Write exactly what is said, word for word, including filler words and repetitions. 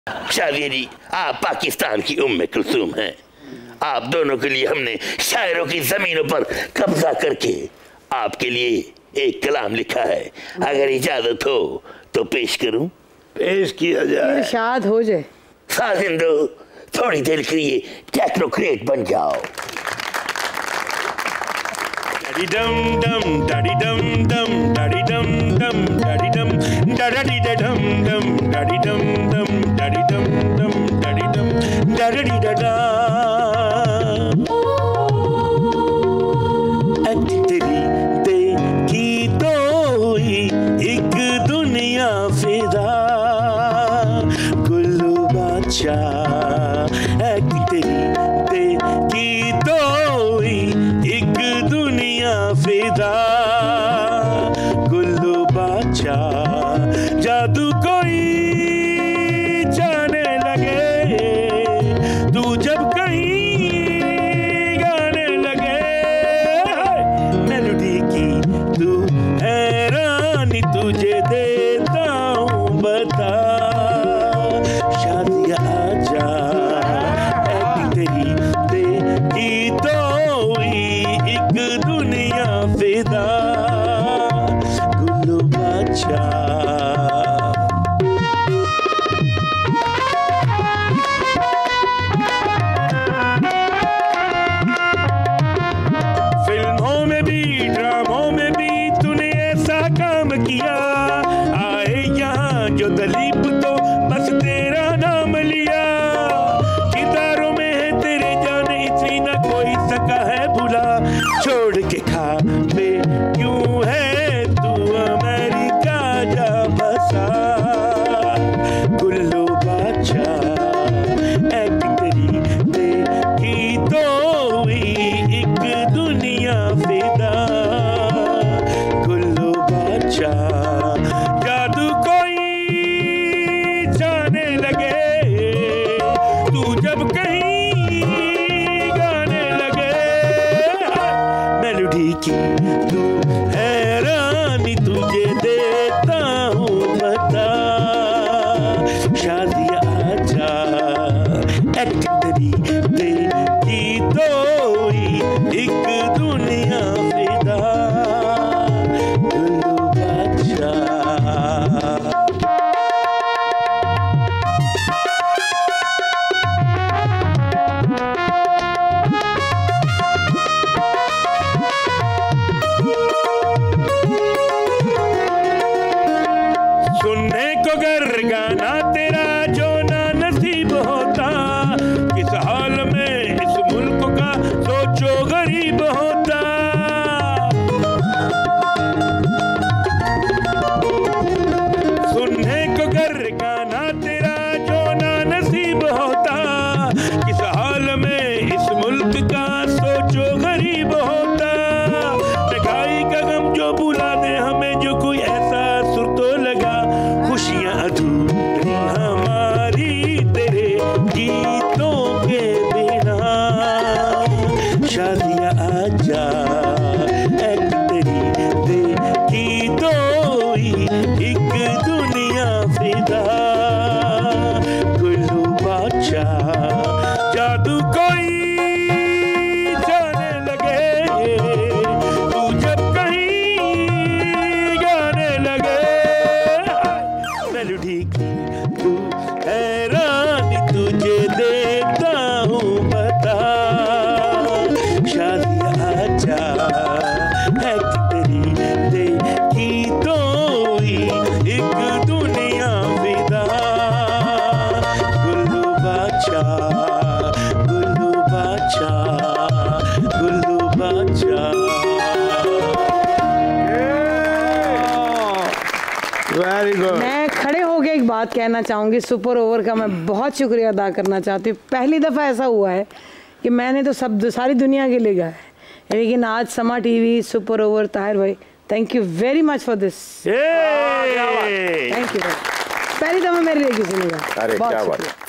शादिया जी, आप पाकिस्तान की उम्मे कुलसूम हैं। आप दोनों के लिए हमने शायरों की जमीनों पर कब्जा करके आपके लिए एक कलाम लिखा है। अगर इजाजत हो तो पेश करूं? पेश किया जाए। इरशाद हो जाए। साजिंदो, थोड़ी देर के लिए टेक्नोक्रेट बन जाओ। डम डम डडी डम डम डडी डम डम डडी डम डडी डम डम डडी डम डम डडी डम डम डडी डम डडी डडा तेरी देखी तो ही एक दुनिया फिदा गुल्लू बादशाह तेरी देखी तो ही एक दुनिया फिदा गुल्लू बादशाह जादू कोई जाने लगे तू जब कहीं गाने लगे मेलोडी की तू हैरानी तुझे देता हूँ बता शादिया आजा तेरी देखी तो एक दुनिया फिदा गुल्लू बादशाह। फिल्मों में भी ड्रामों में भी तूने ऐसा काम किया आए यहाँ जो दलीप तो बस तेरा नाम लिया कितारों में है तेरे जाने इतनी ना कोई सका है भुला छोड़ के खा बे क्यों है तू अमेरिका जा बसा गुल्लू बादशाह एक्टिंग तेरी देखी तो ही एक दुनिया फिदा गुल्लू बादशाह जादू कोई जाने लगे तू जब कहीं गाने लगे मेलोडी की तू हैरानी तुझे देता हूँ बता शादिया आजा एक्टिंग तेरी देखी तो ही एक दुनिया फिदा गुल्लू बादशाह। सुनने को गर गाना तेरा जो ना नसीब होता किस हाल में इस मुल्क का सोचो गरीब होता सुनने को गर गाना तेरा जो ना नसीब होता किस हाल में इस मुल्क का सोचो गरीब होता महंगाई का गम जो बुला दे हमें जो कोई ऐसा सुर तो लगा खुशियाँ अधूरी हमारी तेरे गीतों के बिना शादिया आजा एक तेरी देखी तो ही एक दुनिया फिदा गुल्लू बादशाह जादू कोई जाने लगे तू जब कहीं गाने लगे मेलोडी की तू हैरानी तुझे देता हूँ बता शादिया आजा है तेरी देखी तो ही एक दुनिया फिदा गुल्लू बादशाह गुल्लू बादशाह गुल्लू बादशाह। Very good. मैं खड़े होके एक बात कहना चाहूँगी, सुपर ओवर का मैं बहुत शुक्रिया अदा करना चाहती हूँ। पहली दफ़ा ऐसा हुआ है कि मैंने तो सब सारी दुनिया के लिए गाया है, लेकिन आज समा टीवी सुपर ओवर ताहिर भाई, thank you very much for this. Thank you. पहली दफ़ा मेरे लिए किसी ने गाया। अरे क्या बात।